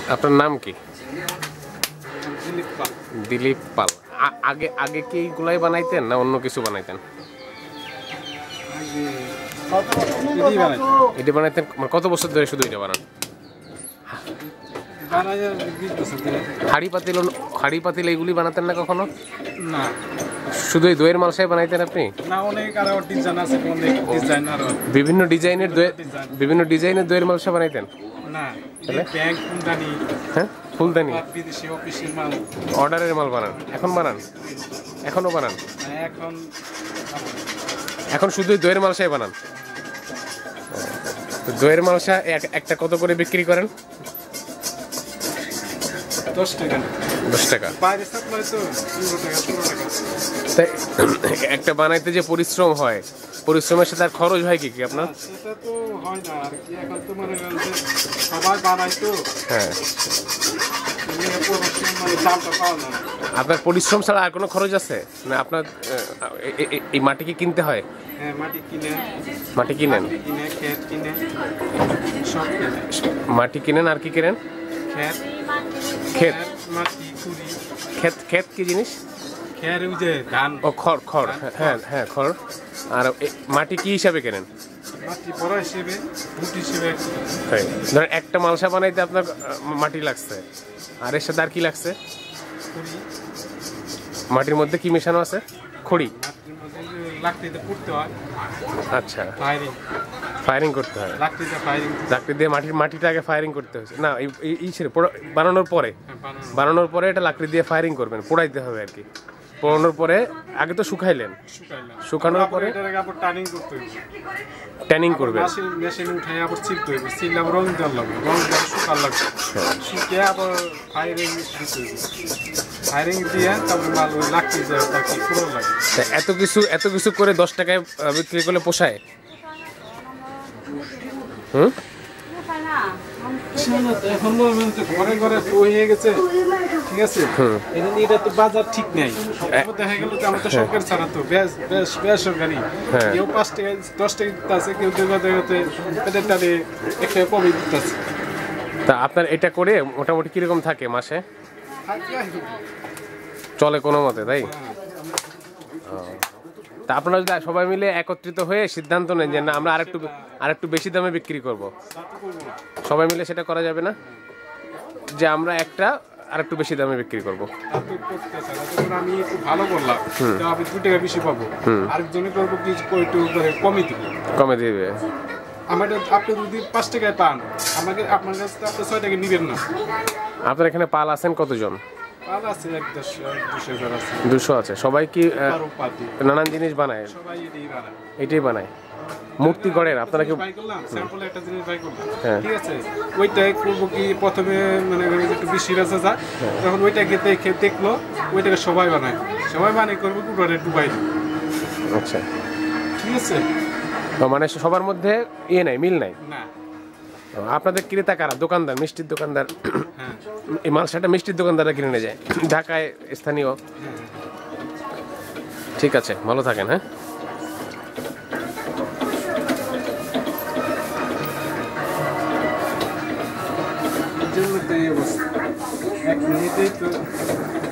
আপনার নাম কি? দিলীপ পাল। দিলীপ পাল। আগে আগে কি এইগুলাই বানাইতেন না অন্য কিছু বানাইতেন? এটা বানাইতেন মানে কত বছর ধরে শুধু এটা বানান? হাড়ি পাতিল এইগুলি বানাতেন না কখনো? না, শুধু এই দইয়ের মালসাই বানাইতেন আপনি? না, অনেক আরো ডিজাইন আছে, অনেক ডিজাইন আরো বিভিন্ন ডিজাইনের দইয়ের মালসা বানাইতেন? না, ব্যাংক ফুলদানি। হ্যাঁ, ফুলদানি বিদেশি অফিসের মাল, অর্ডারের মাল বানান? এখন বানান? এখনো বানান? এখন শুধু দইয়ের মালসাই বানান? দইয়ের মালসা একটা কত করে বিক্রি করেন? 10 টাকা। 10 টাকা। বাইরে সাপ্লাই তো 15 টাকা 16 টাকা। তাই একটা বানাইতে যে পরিশ্রম হয়, পরিশ্রমের সাথে আর খরচ হয় কি আপনার? সেটা তো হয় না আর কি, এখন তো মনে করেন যে সবাই বানায় তো। হ্যাঁ, মানে দামটা পাওয়া যায় না। আপনার পরিশ্রম ছাড়া আর কোনো খরচ আছে না? আপনার এই মাটি কি কিনতে হয়? হ্যাঁ, মাটি কিনেন, ক্ষেত কিনে, সব কিনে। মাটি কিনেন আর কি কিনেন? ক্ষেত, মাটি, কুড়ি। ক্ষেত কি জিনিস? খের, ওই যে ধান। ও, খড়। হ্যাঁ হ্যাঁ, খড়। আর মাটি কি হিসাবে কেনেন? মাটি বড় হিসেবে, ফুট হিসেবে। ধরেন একটা মালসা বানাইতে আপনার মাটি লাগছে, আর এর সাথে আর কি লাগছে? মাটির মধ্যে কি মেশানো আছে? খড়ি। মাটির মধ্যে লাকড়িতে পুড়তে হয়। আচ্ছা, ফায়ারিং করতে হয়। লাকড়ি দিয়ে মাটিটা আগে ফায়ারিং করতে হচ্ছে না? বানানোর পরে এটা লাকড়ি দিয়ে ফায়ারিং করবেন, পোড়াইতে হবে আর কি। পোড়ানোর পরে আগে তো শুকানোর পরে ট্যানিং করবে। মেশিন উঠাই আবার ছিলতে হইবে, ছিললে আবার রং দেওয়ার লাগবে, রং দেওয়া শুকার লাগবে, শুকিয়ে আবার ফায়ারিং দিতে হইবে। ফায়ারিং দিয়ে তারপর মাল ওই লাকড়ি দেওয়া তাকে পুরো লাগে। এত কিছু করে 10 টাকায় বিক্রি করলে পোষায়? এখন ঘরে ঘরে হয়ে গেছে, ঠিক আছে। এটা তো বাজার ঠিক নেই, দেখা গেল যে আমাদের সরকার ছাড়া তো বেসরকারি, কেউ 5 টাকা 10 টাকা দিতেছে, কেউ পেটের টানে 1 টাকা কমই দিতেছে। তা আপনার এটা করে মোটামুটি কিরকম থাকে মাসে? চলে কোনো মতে, তাই? তা আপনারা যদি সবাই মিলে একত্রিত হয়ে সিদ্ধান্ত নেন যে না, আমরা আরেকটু বেশি দামে বিক্রি করব, সবাই মিলে সেটা করা যাবে না? যে আমরা আরেকটু বেশি দামে বিক্রি করব। আমি একটু ভালো করলাম, আমি 2 টাকা বেশি পাবো, আরেকজনে করবো কি কমে দিবে। আপনি যদি 5 টাকায় পান, আপনার কাছে তো আপনি 6 টাকা নিবেন না। আপনার এখানে পাল আছেন কতজন? 200 আছে। সবাই কি নানান জিনিস বানায়? এটাই বানায়। মূর্তি গড়েন আপনারা? কি একটা জিনিস বাই করলাম, ঠিক আছে, ওইটাই করবো কি প্রথমে মানে একটু বেশি রাজা যায়, তখন ওইটাকে দেখলো, ওইটাকে সবাই বানায় করবো কুড়ারে ডুবাই। আচ্ছা, ঠিক আছে। মানে সবার মধ্যে মিল নাই না। আপনাদের ক্রেতা কারা? দোকানদার, মিষ্টির দোকানদার? এই মালসাটা মিষ্টির দোকানদাররা কিনে নিয়ে যায়, ঢাকায় স্থানীয়। ঠিক আছে, ভালো থাকেন। হ্যাঁ, এক মিনিটেই তো